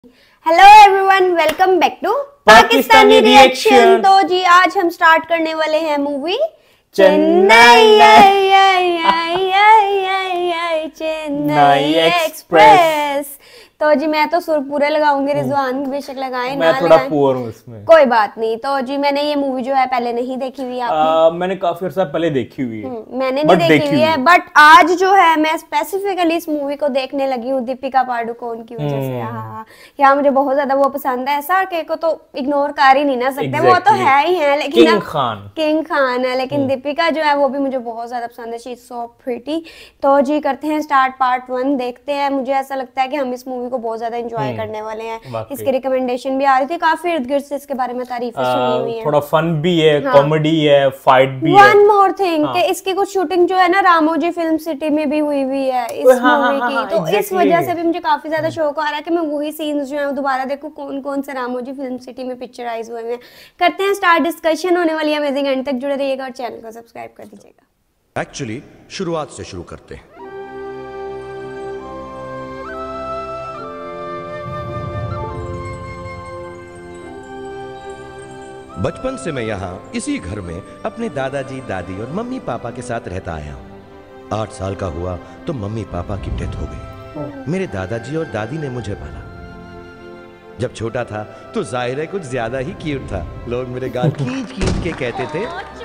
Hello everyone, welcome back to Pakistani reaction. तो जी आज हम स्टार्ट करने वाले हैं मूवी चेन्नई चेन्नई एक्सप्रेस। तो जी मैं तो सुर पूरे लगाऊंगी, रिजवान बेशक लगाए मैं ना थोड़ा लगाए पुअर हूँ इसमें। कोई बात नहीं। तो जी मैंने ये मूवी जो है पहले नहीं देखी हुई है। आपने? मैंने काफी अर्सा पहले देखी हुई है। मैंने नहीं देखी हुई है, बट आज जो है मैं स्पेसिफिकली इस मूवी को देखने लगी हूँ दीपिका पादुकोण की वजह से। हाँ, यहाँ मुझे बहुत ज्यादा वो पसंद है। SRK को तो इग्नोर कर ही नहीं ना सकते, वो तो है ही है, लेकिन किंग खान है, लेकिन दीपिका जो है वो भी मुझे बहुत ज्यादा पसंद है। She is so pretty. तो जी करते हैं स्टार्ट, पार्ट 1 देखते हैं। मुझे ऐसा लगता है कि हम इस मूवी को बहुत ज्यादा एंजॉय करने वाले हैं। इसकी रिकमेंडेशन भी आ रही थी, काफी इर्द गिर्द से इसके बारे में तारीफें सुनी हुई हैं। थोड़ा फन भी है, कॉमेडी है, फाइट भी है। वन मोर थिंग कि इसकी कुछ शूटिंग जो है ना रामोजी फिल्म सिटी में भी हुई हुई है इस मूवी की। तो इस वजह से भी मुझे काफी ज्यादा शौक आ रहा है कि मैं वही सीन्स जो है दोबारा देखूं, कौन कौन से रामोजी फिल्म सिटी में पिक्चराइज हुए हैं। करते हैं स्टार्ट, डिस्कशन होने वाली है अमेजिंग। एंड तक जुड़े रहिएगा और चैनल को सब्सक्राइब कर दीजिएगा। एक्चुअली शुरुआत से शुरू करते हैं। बचपन से मैं यहाँ इसी घर में अपने दादाजी दादी और मम्मी पापा के साथ रहता आया हूँ। 8 साल का हुआ तो मम्मी पापा की डेथ हो गई। मेरे दादाजी और दादी ने मुझे पाला। जब छोटा था तो जाहिर है कुछ ज्यादा ही क्यूट था। लोग मेरे गाल खींच खींच के कहते थे।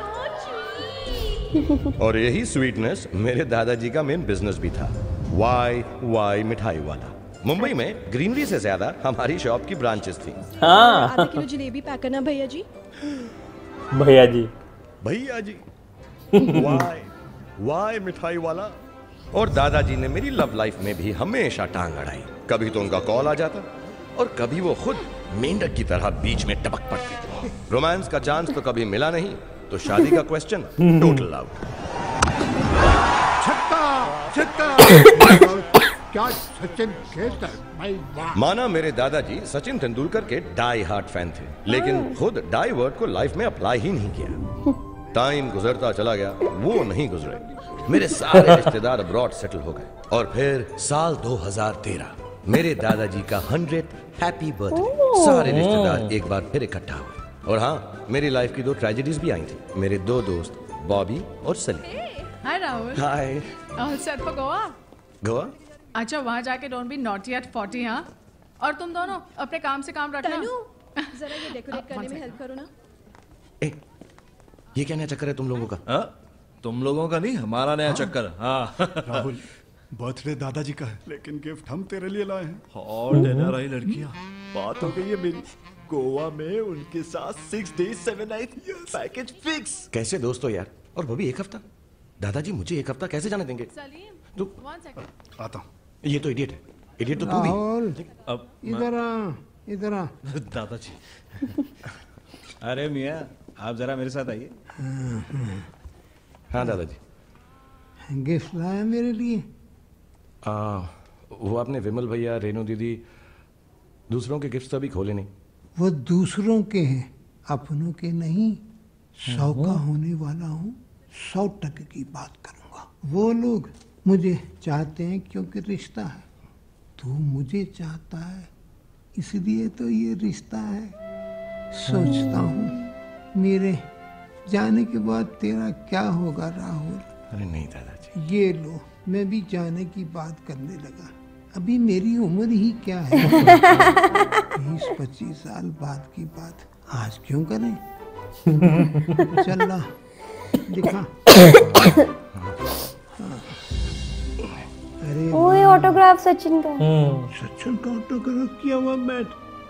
और यही स्वीटनेस मेरे दादाजी का मेन बिजनेस भी था, वाई मिठाई वाला। मुंबई में ग्रीनरी से ज्यादा हमारी शॉप की ब्रांचेस थी। आधा किलो जलेबी पैक करना भैया जी। भैया जी वाई मिठाई वाला। और दादाजी ने मेरी लव लाइफ में भी हमेशा टांग अड़ाई। कभी तो उनका कॉल आ जाता और कभी वो खुद मेंढक की तरह बीच में टपक पड़ती। रोमांस का चांस तो कभी मिला नहीं, तो शादी का क्वेश्चन टोटल आउट। क्या सचिन खेलकर माना मेरे दादाजी सचिन तेंदुलकर के डाई हार्ट फैन थे, लेकिन खुद डाई वर्ड को लाइफ में अप्लाई ही नहीं किया। टाइम गुजरता चला गया, वो नहीं गुजरे। मेरे सारे रिश्तेदार अब्रॉड सेटल हो गए। और फिर साल 2013 मेरे दादाजी का 100th हैप्पी बर्थडे। सारे रिश्तेदार एक बार फिर इकट्ठा हुए। और हाँ, मेरी लाइफ की 2 ट्रेजेडीज भी आई थी। मेरे 2 दोस्त बॉबी और Sally. Hi Rahul. Hi. All set for Goa? Goa? अच्छा, वहाँ जाके डोंट बी नॉटी एट 40। हाँ, और तुम दोनों अपने काम से काम रखना। जरा ये डेकोरेट करने में हेल्प करो ना। ये क्या नया चक्कर है तुम लोगों का? तुम लोगों का नहीं, हमारा नया चक्कर। राहुल, बर्थडे दादाजी का है, लेकिन गिफ्ट हम तेरे लिए लाए हैं। और देना रही लड़कियां। बात हो गई है मेरी, गोवा में उनके साथ 6 days 7 nights पैकेज फिक्स। कैसे दोस्त हो यार? और वो भी 1 हफ्ता? दादाजी मुझे 1 हफ्ता कैसे जाने देंगे? सलीम, 1 सेकंड आता हूँ। ये तो इडियट है। इडियट तो तू भी। अब इधर आ। दादाजी अरे मियाँ, आप जरा मेरे साथ आइए। हाँ दादाजी। गिफ्ट लाया मेरे लिए? वो आपने विमल भैया, रेनू दीदी, दूसरों के गिफ्ट अभी खोले नहीं। वो दूसरों के हैं, अपनों के नहीं। 100 का होने वाला हूँ, 100% की बात करूँगा। वो लोग मुझे चाहते हैं क्योंकि रिश्ता है। तू मुझे चाहता है, इसलिए तो ये रिश्ता है। सोचता हूँ मेरे जाने के बाद तेरा क्या होगा राहुल। अरे नहीं दादाजी। ये लो, मैं भी जाने की बात करने लगा। अभी मेरी उम्र ही क्या है। 20-25 साल बाद की बात आज क्यों करें। चल ला, दिखा। अरे ओए, ऑटोग्राफ सचिन का। सचिन का ऑटोग्राफ किया हुआ बैट।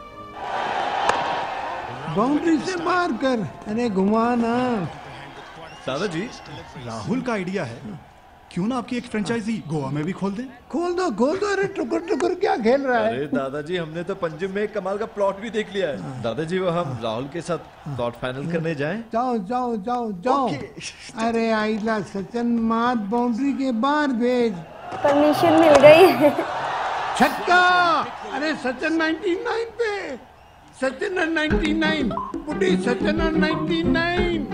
बाउंड्री से मार कर, अरे घुमाना। दादाजी, राहुल का आइडिया है, क्यों ना आपकी एक फ्रेंचाइजी गोवा में भी खोल दें? खोल दो। अरे टुकुर टुकुर क्या खेल रहा है? अरे दादाजी, हमने तो पंजिम में एक कमाल का प्लॉट भी देख लिया है। दादाजी, वो हम राहुल के साथ प्लॉट फाइनल करने जाएं? जाओ। अरे आइला सचिन, मात बाउंड्री के बाहर भेज। परमिशन मिल गई। छक्का। अरे सचिन 99 पे। सचिन 99, बुढ़ी सचिन 99।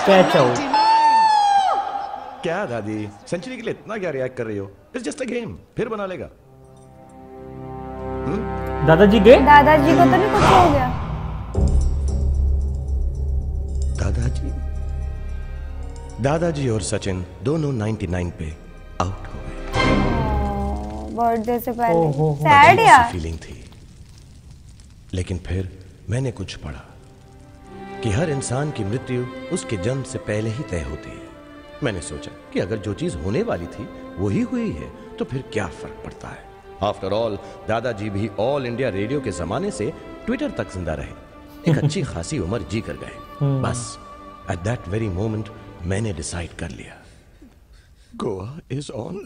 Catch out. क्या दादी, सेंचुरी के लिए इतना क्या रिएक्ट कर रही हो? इट्स जस्ट अ गेम, फिर बना लेगा। दादाजी गए? दादाजी को तो नहीं कुछ हो गया? दादाजी और सचिन दोनों 99 पे आउट हो गए। बर्थडे से पहले सैड यार फीलिंग थी, लेकिन फिर मैंने कुछ पढ़ा कि हर इंसान की मृत्यु उसके जन्म से पहले ही तय होती है। मैंने सोचा कि अगर जो चीज होने वाली थी वही हुई है तो फिर क्या फर्क पड़ता है। आफ्टर ऑल दादाजी भी ऑल इंडिया रेडियो के जमाने से ट्विटर तक जिंदा रहे, एक अच्छी खासी उम्र जी कर गए। बस एट दैट वेरी मोमेंट मैंने डिसाइड कर लिया, गोवा इज ऑन।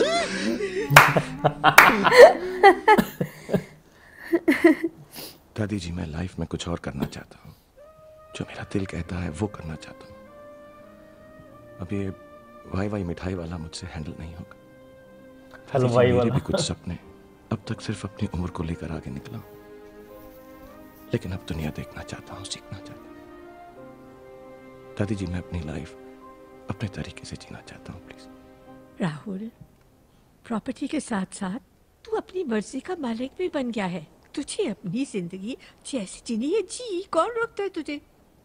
दादी जी, मैं लाइफ में कुछ और करना चाहता हूँ, जो मेरा दिल कहता है वो करना चाहता हूँ। अब ये वाई मिठाई वाला मुझसे हैंडल नहीं होगा। हलवाई मेरे वाला भी कुछ सपने अब तक सिर्फ अपनी उम्र को लेकर आगे निकला हूं, लेकिन अब दुनिया देखना चाहता हूँ, सीखना चाहता हूँ। दादी जी, मैं अपनी लाइफ अपने तरीके से जीना चाहता हूँ, प्लीज। राहुल, प्रॉपर्टी के साथ साथ तू अपनी मर्जी का मालिक भी बन गया है। तुझे अपनी जिंदगी जैसी जीनी है जी, कौन रोकता है तुझे?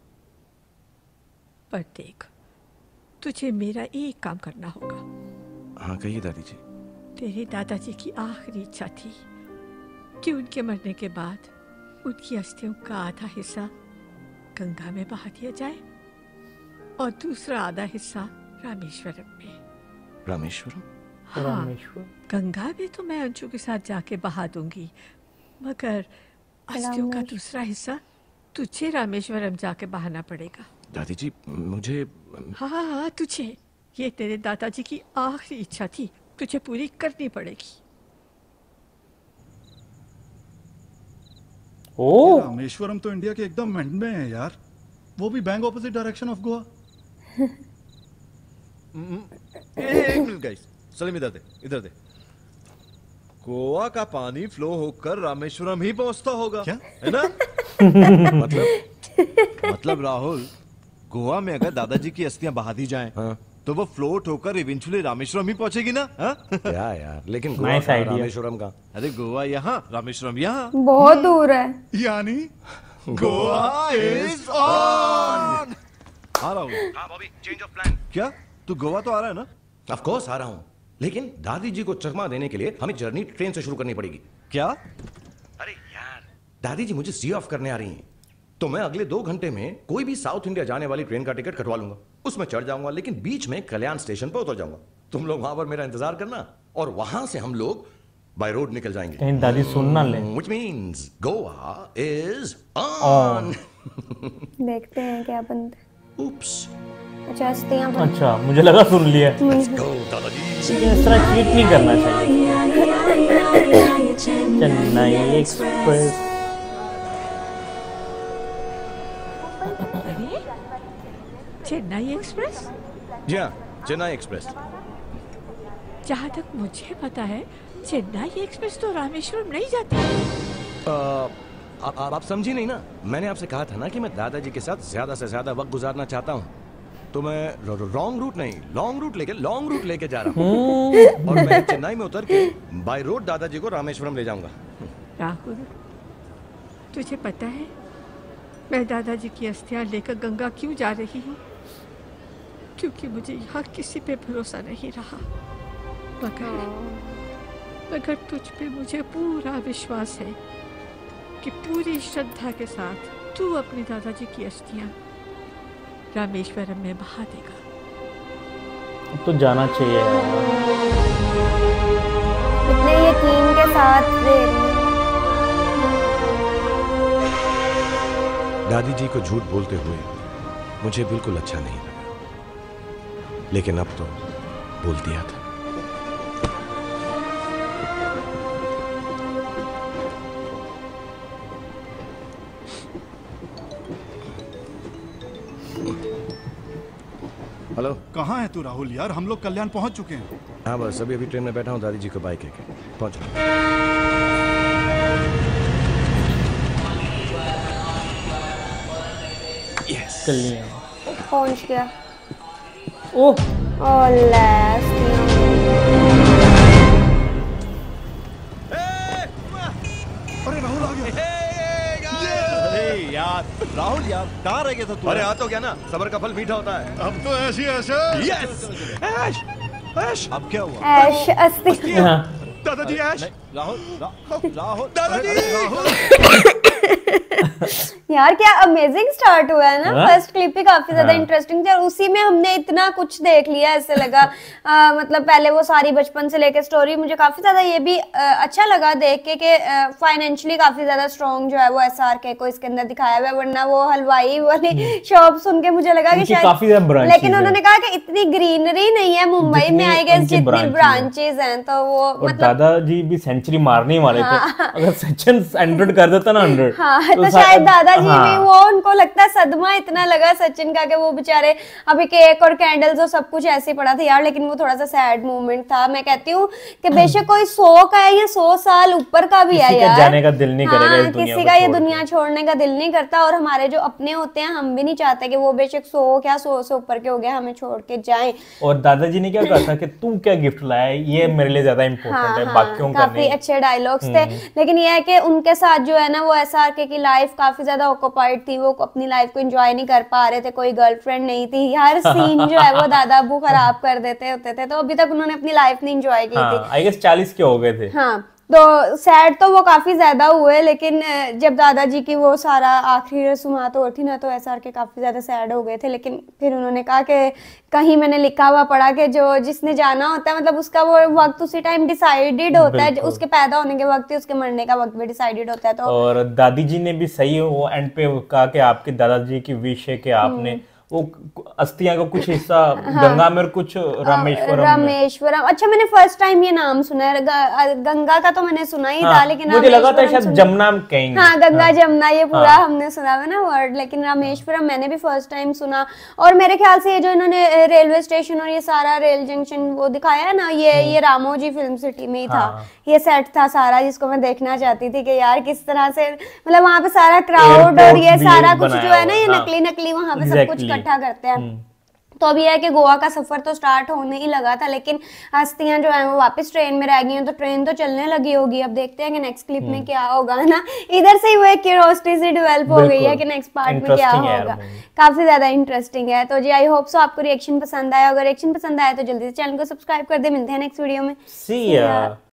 पर देख, तुझे मेरा एक काम करना होगा। हाँ कहिए दादी जी। तेरे दादाजी की आखिरी इच्छा थी कि उनके मरने के बाद उनकी अस्थियों का आधा हिस्सा गंगा में बहा दिया जाए और दूसरा आधा हिस्सा रामेश्वरम में। रामेश्वरम? हाँ, गंगा में तो मैं अंशु के साथ जाके बहा दूंगी, मगर अस्थियों का दूसरा हिस्सा तुझे रामेश्वरम जाके बहाना पड़ेगा। दादी जी मुझे। हाँ, तुझे। ये तेरे दादाजी की आखिरी इच्छा थी, तुझे पूरी करनी पड़ेगी। ओह, रामेश्वरम तो इंडिया के एकदम एंड में है यार, वो भी बैंक ऑपोजिट डायरेक्शन ऑफ गोवा। एक मिनट गाइस, सलीम इधर दे। गोवा का पानी फ्लो होकर रामेश्वरम ही पहुंचता होगा, क्या है ना? मतलब राहुल, गोवा में अगर दादाजी की अस्थियां बहा दी जाएं, हाँ? तो वो फ्लोट होकर इवेंचुअली रामेश्वरम ही पहुंचेगी ना? हाँ? क्या यार, लेकिन गोवा Nice का idea. रामेश्वरम का। अरे गोवा यहाँ, रामेश्वरम यहाँ। बहुत दूर है। यानी गोवा इज ऑन। हाँ राहुल। हाँ बॉबी, चेंज ऑफ प्लान। क्या तू गोवा तो आ रहा है ना? ऑफ कोर्स आ रहा हूँ, लेकिन दादी जी को चकमा देने के लिए हमें जर्नी ट्रेन से शुरू करनी पड़ेगी। क्या? अरे यार, दादी जी मुझे सी ऑफ करने आ रही हैं, तो मैं अगले 2 घंटे में कोई भी साउथ इंडिया जाने वाली ट्रेन का टिकट कटवा लूंगा, उसमें चढ़ जाऊंगा, लेकिन बीच में कल्याण स्टेशन पर उतर जाऊंगा। तुम लोग वहां पर मेरा इंतजार करना और वहां से हम लोग बाय रोड निकल जाएंगे। कहीं दादी सुन ना ले। Which means Goa is on. देखते हैं क्या बनता है। Oops. अच्छा, अस्थियां बन- अच्छा, मुझे लगा सुन लिया। Let's go, दादाजी। इस तरह चीट नहीं करना चाहिए। चेन्नई एक्सप्रेस। अरे, चेन्नई एक्सप्रेस? जी हाँ, चेन्नई एक्सप्रेस। जहाँ तक मुझे पता है, चेन्नई एक्सप्रेस तो रामेश्वरम नहीं जाती। आप समझी नहीं ना, मैंने आपसे कहा था ना कि मैं दादाजी के साथ ज्यादा से ज्यादा वक्त गुजारना चाहता हूँ, तो मैं रॉन्ग रूट नहीं, लॉन्ग रूट लेके जा रहा हूँ और मैं चेन्नई में उतर के बाय रोड दादाजी को रामेश्वरम ले जाऊंगा। राहुल, तुझे पता है मैं दादाजी की अस्थियां लेकर गंगा क्यों जा रही हूँ? क्योंकि मुझे यहाँ किसी पे भरोसा नहीं रहा, मगर तुझ पे मुझे पूरा विश्वास है कि पूरी श्रद्धा के साथ तू अपने दादाजी की अस्थियां रामेश्वरम में बहा देगा। अब तो जाना चाहिए यार। इतने यकीन के साथ दे रही है। दादी जी को झूठ बोलते हुए मुझे बिल्कुल अच्छा नहीं लगा, लेकिन अब तो बोल दिया था। हेलो, कहाँ है तू राहुल यार? हम लोग कल्याण पहुंच चुके हैं। हाँ बस अभी ट्रेन में बैठा हूँ, दादी जी को बाइक है पहुंच। कल्याण। पहुंच गया। ओह अरे राहुल आ गया। यार राहुल यार कहाँ रह गया था तू? अरे आ तो गया ना, सबर का फल मीठा होता है। अब तो ऐसी ऐसा। यस ऐश ऐश। अब क्या हुआ? ऐश अस्ती। दादाजी ऐश। राहुल राहुल दादाजी। यार क्या अमेजिंग स्टार्ट हुआ है ना। हाँ? फर्स्ट क्लिप ही काफी ज्यादा हाँ। इंटरेस्टिंग थी और उसी में हमने इतना कुछ देख लिया, ऐसे लगा मतलब पहले वो सारी बचपन से लेकर स्टोरी मुझे काफी ज्यादा ये भी अच्छा लगा देख के फाइनेंशियली काफी ज्यादा स्ट्रॉन्ग जो है वो SRK को इसके अंदर दिखाया हुआ है, वरना वो हलवाई वाली शॉप सुन के मुझे लगा कि उनकी शायद काफी ज्यादा branches लेकिन हैं। उन्होंने कहा कि इतनी ग्रीनरी नहीं है मुंबई में, जितनी आई गेस उनकी जितनी branches ब्रांचेस हैं, तो वो और मतलब दादाजी भी सेंचुरी मारने वाले थे। अगर सचिन 100 कर देता ना 100 हाँ तो शायद दादाजी भी हाँ। वो उनको लगता है सदमा इतना लगा सचिन का कि वो बेचारे अभी केक और कैंडल्स और सब कुछ ऐसे ही पड़ा था यार, लेकिन वो थोड़ा सा सैड मोमेंट था। मैं कहती हूँ कि बेशक कोई 100 का है या 100 साल ऊपर का भी है किसी का यार, जाने का दिल नहीं करेगा इस दुनिया किसी को का ये छोड़ के। दुनिया छोड़ने का दिल नहीं करता, और हमारे जो अपने होते हैं हम भी नहीं चाहते कि वो बेशक 100 क्या 100 से ऊपर के हो गए हमें छोड़ के जाएं। और दादाजी ने क्या कहा था कि तू क्या गिफ्ट लाया है, ये मेरे लिए ज्यादा इम्पोर्टेंट है, बाकियों का काफी नहीं। अच्छे डायलॉग्स थे, लेकिन ये है कि उनके साथ जो है ना वो SRK की लाइफ काफी ज्यादा ऑक्यूपाइड थी, वो अपनी लाइफ को एंजॉय नहीं कर पा रहे थे, कोई गर्लफ्रेंड नहीं थी, हर सीन जो है वो दादा अब्बू खराब कर देते होते थे, तो अभी तक उन्होंने अपनी लाइफ नहीं एंजॉय की थी। आई गेस 40 के हो गए थे। हाँ तो सैड तो वो काफी ज्यादा हुए, लेकिन जब दादाजी की वो सारा आखिरी रस्मात हो थी ना तो SRK काफी ज्यादा सैड हो गए थे, लेकिन फिर उन्होंने कहा कि कहीं मैंने लिखा हुआ पढ़ा कि जो जिसने जाना होता है मतलब उसका वो वक्त उसी टाइम डिसाइडेड होता है, उसके पैदा होने के वक्त ही उसके मरने का वक्त भी डिसाइडेड होता है। तो और दादी जी ने भी सही वो एंड पे कहा कि आपके दादाजी की विश है कि आपने वो अस्थियां का कुछ हिस्सा गंगा में और कुछ रामेश्वरम। अच्छा मैंने फर्स्ट टाइम ये नाम सुना है, गंगा का तो मैंने सुना ही था, लेकिन मुझे लगा था शायद जमुना कहेंगे। हाँ गंगा जमुना ये पूरा हमने सुना है ना वर्ड, लेकिन रामेश्वरम मैंने भी फर्स्ट टाइम सुना। और मेरे ख्याल से ये जो इन्होंने रेलवे स्टेशन और ये सारा रेल जंक्शन वो दिखाया है ना, ये रामोजी फिल्म सिटी में ही था, ये सेट था सारा, जिसको मैं देखना चाहती थी कि यार किस तरह से मतलब वहां पे सारा क्राउड और ये सारा कुछ जो है ना ये नकली नकली वहां पे सब कुछ इकट्ठा करते हैं। तो अब ये है कि गोवा का सफर तो स्टार्ट होने ही लगा था, लेकिन अस्थियां जो है वो वापस ट्रेन में रह गई हैं, तो ट्रेन तो चलने लगी होगी। अब देखते हैं कि नेक्स्ट क्लिप में क्या होगा ना, इधर से ही वो एक क्यूरियोसिटी से डेवलप हो गई है कि नेक्स्ट पार्ट में क्या होगा। काफी ज्यादा इंटरेस्टिंग है। तो जी आई होप सो आपको रिएक्शन पसंद आया, अगर रिएक्शन पसंद आया तो जल्दी से चैनल को सब्सक्राइब कर दे। मिलते हैं नेक्स्ट वीडियो में। See ya.